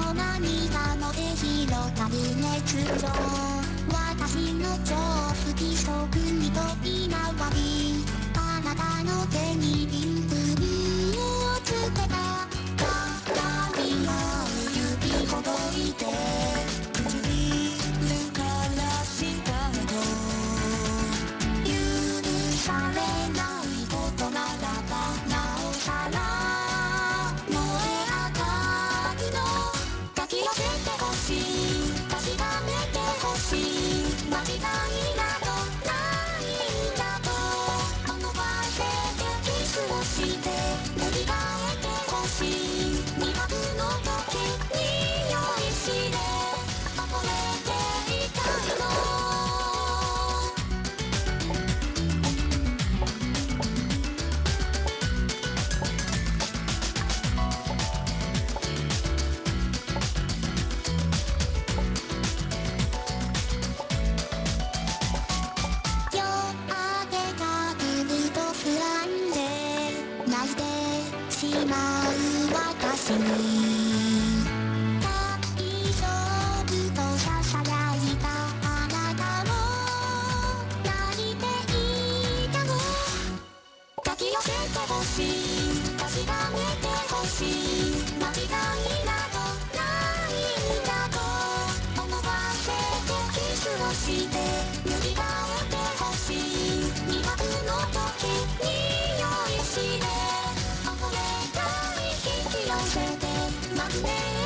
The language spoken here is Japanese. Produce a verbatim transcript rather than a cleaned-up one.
の涙ので広がる熱情。私の超不規則に飛び回り、あなたの手にピンクにをつけた。鏡の指ほどいて唇から下へと、許されないことならばなおさら燃え上がるの。抱き寄せてほしい、確かめてほしい、間違いなどないんだと思わせてキスをして塗り替えてほしい。にはくの時に酔いしれ溺れていたいの。夜明けが来ると不安で泣いてしまう私に、大丈夫と囁いたあなたも泣いていたの。抱き寄せてほしい、確かめてほしい、間違いなどないんだと思わせてキスをして塗り替えてほしい。にはくの時に酔いしれ溺れたい引き寄せてまるで